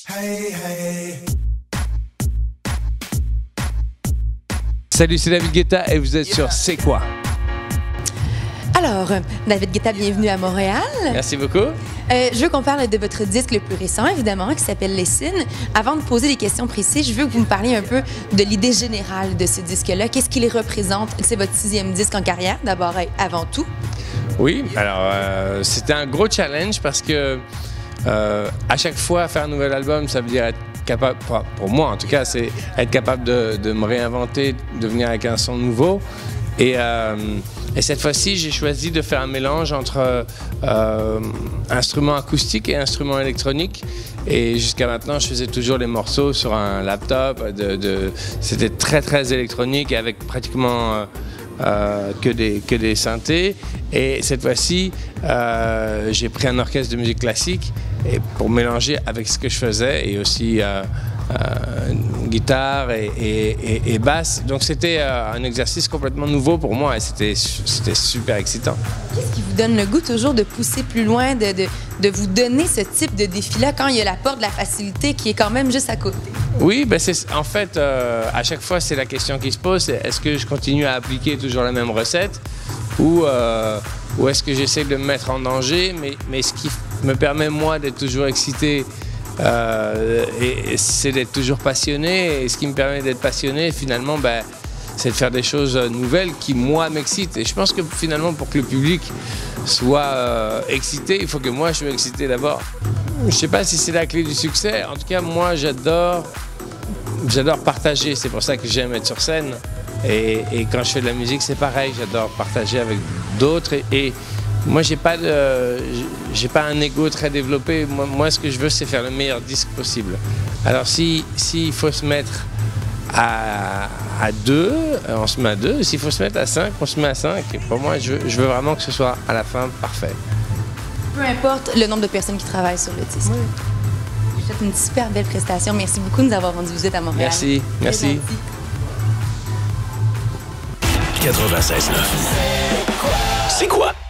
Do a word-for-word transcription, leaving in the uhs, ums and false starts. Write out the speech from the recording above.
Hey, hey. Salut, c'est David Guetta et vous êtes yeah. sur C'est quoi? Alors, David Guetta, bienvenue à Montréal. Merci beaucoup. Euh, je veux qu'on parle de votre disque le plus récent, évidemment, qui s'appelle Listen. Avant de poser des questions précises, je veux que vous me parliez un peu de l'idée générale de ce disque-là. Qu'est-ce qu'il représente? C'est votre sixième disque en carrière, d'abord et avant tout. Oui, alors euh, c'était un gros challenge parce que euh, à chaque fois, faire un nouvel album, ça veut dire être capable, pour moi en tout cas, c'est être capable de, de me réinventer, de venir avec un son nouveau. Et, euh, et cette fois-ci, j'ai choisi de faire un mélange entre euh, instruments acoustiques et instruments électroniques. Et jusqu'à maintenant, je faisais toujours les morceaux sur un laptop. De, de, c'était très, très électronique avec pratiquement euh, euh, que, des, que des synthés. Et cette fois-ci, euh, j'ai pris un orchestre de musique classique et pour mélanger avec ce que je faisais et aussi euh, euh, guitare et, et, et, et basse. Donc c'était euh, un exercice complètement nouveau pour moi et c'était, c'était super excitant. Qu'est-ce qui vous donne le goût toujours de pousser plus loin, de, de, de vous donner ce type de défi-là quand il y a la porte de la facilité qui est quand même juste à côté? Oui, ben c'est, en fait, euh, à chaque fois, c'est la question qui se pose, c'est est-ce que je continue à appliquer toujours la même recette ou, euh, ou est-ce que j'essaie de me mettre en danger, mais, mais ce qui me permet, moi, d'être toujours excité, euh, et, et c'est d'être toujours passionné. Et ce qui me permet d'être passionné, finalement, ben, c'est de faire des choses nouvelles qui, moi, m'excitent. Et je pense que, finalement, pour que le public soit euh, excité, il faut que moi, je sois excité d'abord. Je ne sais pas si c'est la clé du succès. En tout cas, moi, j'adore, j'adore partager. C'est pour ça que j'aime être sur scène. Et, et quand je fais de la musique, c'est pareil. J'adore partager avec d'autres. Et, et moi, j'ai pas de, j'ai pas un ego très développé. Moi, moi, ce que je veux, c'est faire le meilleur disque possible. Alors, si, s'il faut se mettre à, à deux, on se met à deux. S'il faut se mettre à cinq, on se met à cinq. Et pour moi, je veux, je veux vraiment que ce soit à la fin parfait. Peu importe le nombre de personnes qui travaillent sur le disque. Oui. Je vous souhaite une super belle prestation. Merci beaucoup de nous avoir rendu visite à Montréal. Merci, merci. quatre-vingt-seize neuf. C'est quoi?